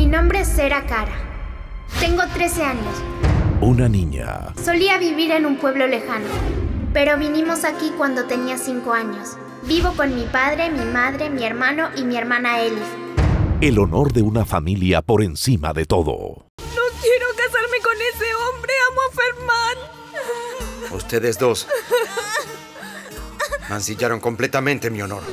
nombre es Sera Cara. Tengo 13 años. Una niña. Solía vivir en un pueblo lejano, pero vinimos aquí cuando tenía 5 años. Vivo con mi padre, mi madre, mi hermano y mi hermana Elif. El honor de una familia por encima de todo. No quiero casarme con ese hombre. Amo a Fermán. Ustedes dos mancillaron completamente mi honor.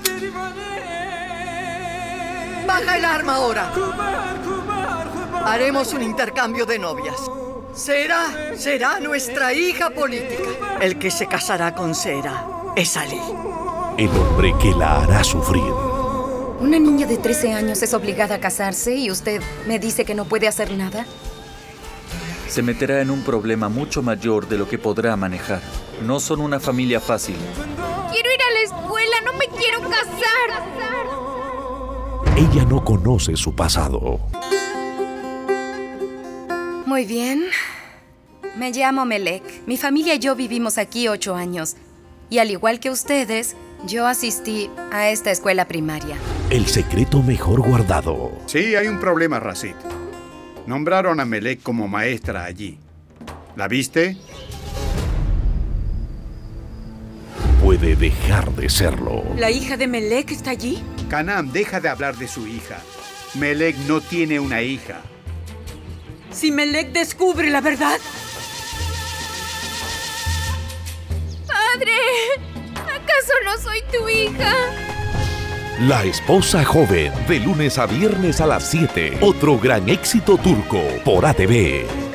¡Baja el arma ahora! Haremos un intercambio de novias. Será nuestra hija política. El que se casará con Sera es Ali. El hombre que la hará sufrir. Una niña de 13 años es obligada a casarse y usted me dice que no puede hacer nada. Se meterá en un problema mucho mayor de lo que podrá manejar. No son una familia fácil. Quiero ir a la escuela, no me quiero casar. Ella no conoce su pasado. Muy bien. Me llamo Melek. Mi familia y yo vivimos aquí 8 años. Y al igual que ustedes, yo asistí a esta escuela primaria. El secreto mejor guardado. Sí, hay un problema, Rashid. Nombraron a Melek como maestra allí. ¿La viste? Puede dejar de serlo. ¿La hija de Melek está allí? Kanam, deja de hablar de su hija. Melek no tiene una hija. Si Melek descubre la verdad... ¡Padre! ¿Acaso no soy tu hija? La esposa joven, de lunes a viernes a las 7. Otro gran éxito turco por ATV.